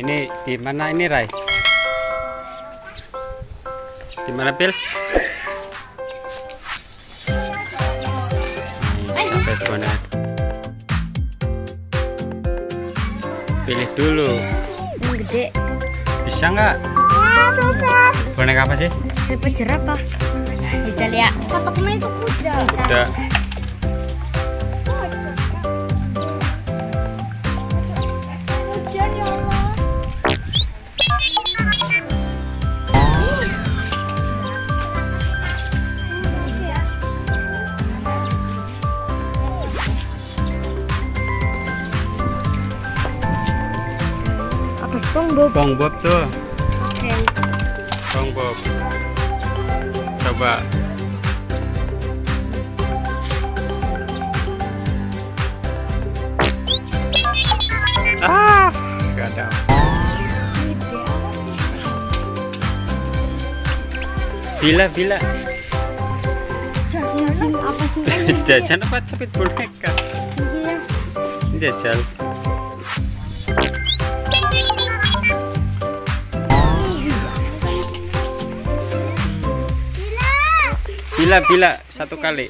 ini di mana ini, Rai? Di mana, Pil? Nih, sampai boneka. Pilih dulu. Yang gede. Bisa nggak? Susah. Boneka apa sih? Apa jerapah? Bisa lihat. Kotaknya itu kuda. Udah. Hujan ya Allah. Apa SpongeBob? SpongeBob tuh. Oke. SpongeBob. Coba. Gak ada. Bila. Jajan apa sih? Jajan apa capit boneka? Jajal. Bila satu kali.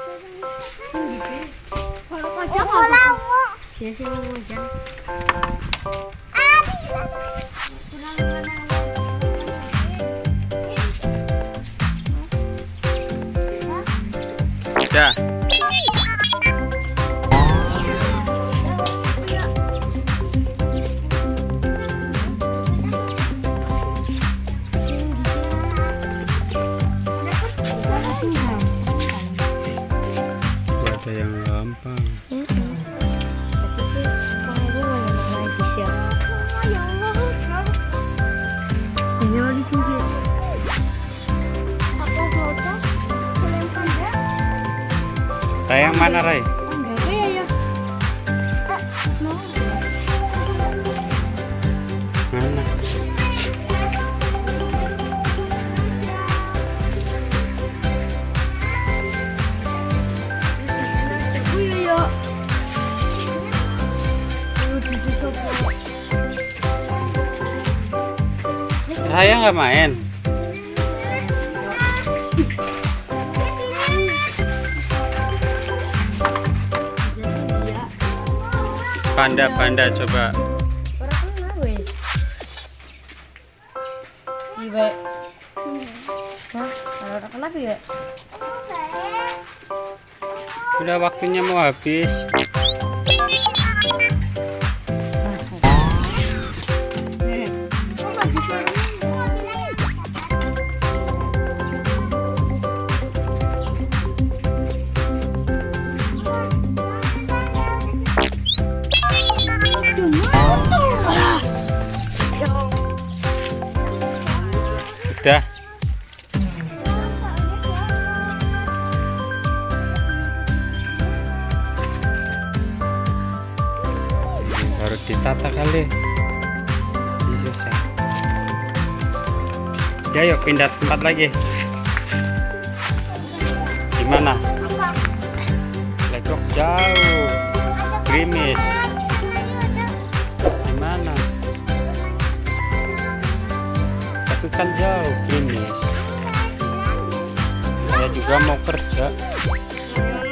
Biasanya hujan. Udah. Ada yang gampang. Rai yang mana, Rai? Mana? Raya nggak main. Panda coba. Kenapa ya? Udah waktunya mau habis. Udah. Baru ditata kali. Ini susah. Ya yuk pindah tempat lagi. Gimana? Lekok jauh. Grimis. Gimana? Tapi kan jauh, Grimis. Saya juga mau kerja.